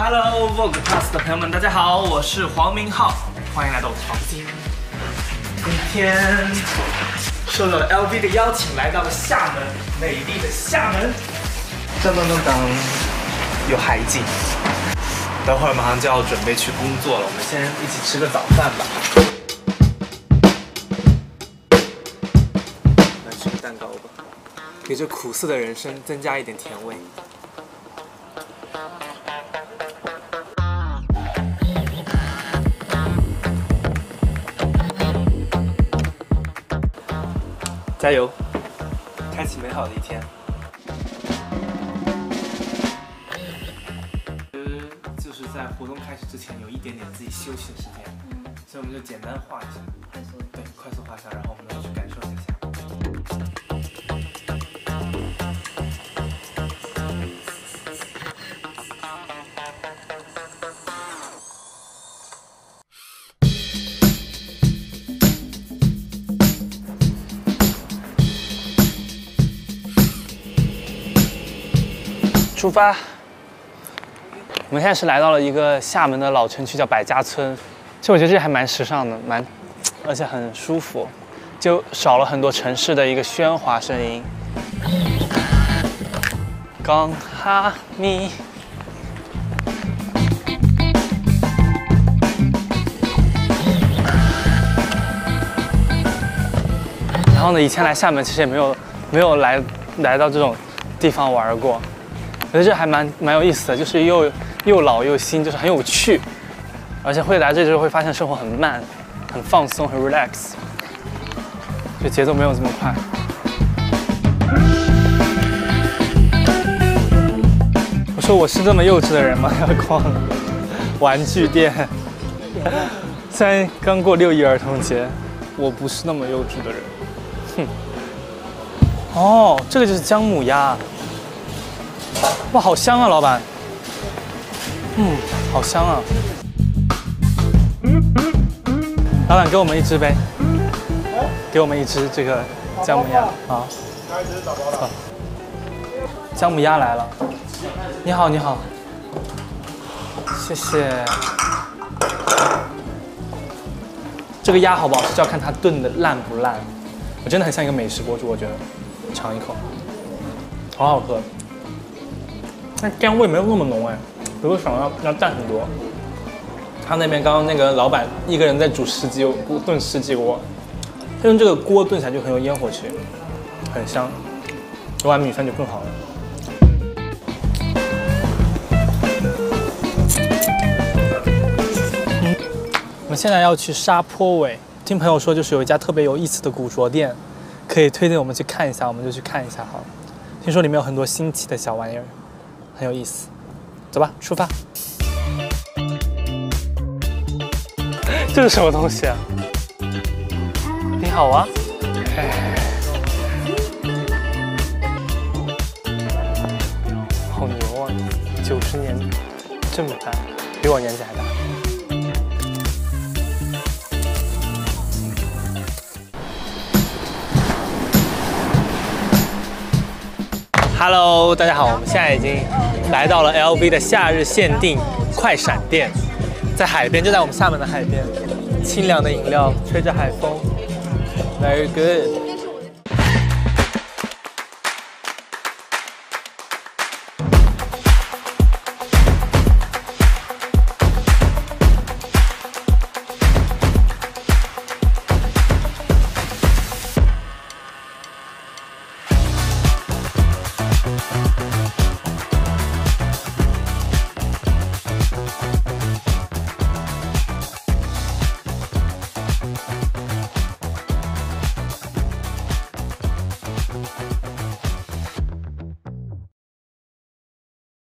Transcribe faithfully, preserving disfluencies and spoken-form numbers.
Hello Vogue Plus 的朋友们，大家好，我是黄明昊，欢迎来到我的房间。今天受到了 L V 的邀请，来到了厦门，美丽的厦门。噔噔噔噔，有海景。等会儿马上就要准备去工作了，我们先一起吃个早饭吧。来吃个蛋糕吧，给这苦涩的人生增加一点甜味。 加油，开启美好的一天。其实就是在活动开始之前有一点点自己休息的时间，嗯、所以我们就简单画一下，快速对，快速画一下，然后我们要去感受一下。出发！我们现在是来到了一个厦门的老城区，叫百家村。其实我觉得这还蛮时尚的，蛮，而且很舒服，就少了很多城市的一个喧哗声音。讲哈咪。然后呢，以前来厦门其实也没有没有来来到这种地方玩过。 我觉得这还蛮蛮有意思的，就是又又老又新，就是很有趣，而且会来这之后会发现生活很慢，很放松，很 relax， 就节奏没有这么快。我说我是这么幼稚的人吗？要逛玩具店，虽然刚过六一儿童节，我不是那么幼稚的人。哼。哦，这个就是姜母鸭。 哇，好香啊，老板！嗯，好香啊！老板，给我们一只呗，给我们一只这个姜母鸭啊！好，姜母鸭来了，你好，你好，谢谢。这个鸭好不好吃，就要看它炖的烂不烂。我真的很像一个美食博主，我觉得。尝一口，好好喝。 但姜味没有那么浓哎，比我想要要淡很多。他那边刚刚那个老板一个人在煮十几锅炖十几锅，他用这个锅炖起来就很有烟火气，很香。有碗米饭就更好了。嗯，我们现在要去沙坡尾，听朋友说就是有一家特别有意思的古着店，可以推荐我们去看一下，我们就去看一下好了。听说里面有很多新奇的小玩意儿。 很有意思，走吧，出发。这是什么东西啊？你好啊，哎，好牛啊！九十年这么大，比我年纪还大。Hello， 大家好，我们现在已经来到了 L V 的夏日限定快闪店，在海边，就在我们厦门的海边，清凉的饮料，吹着海风 ，very good。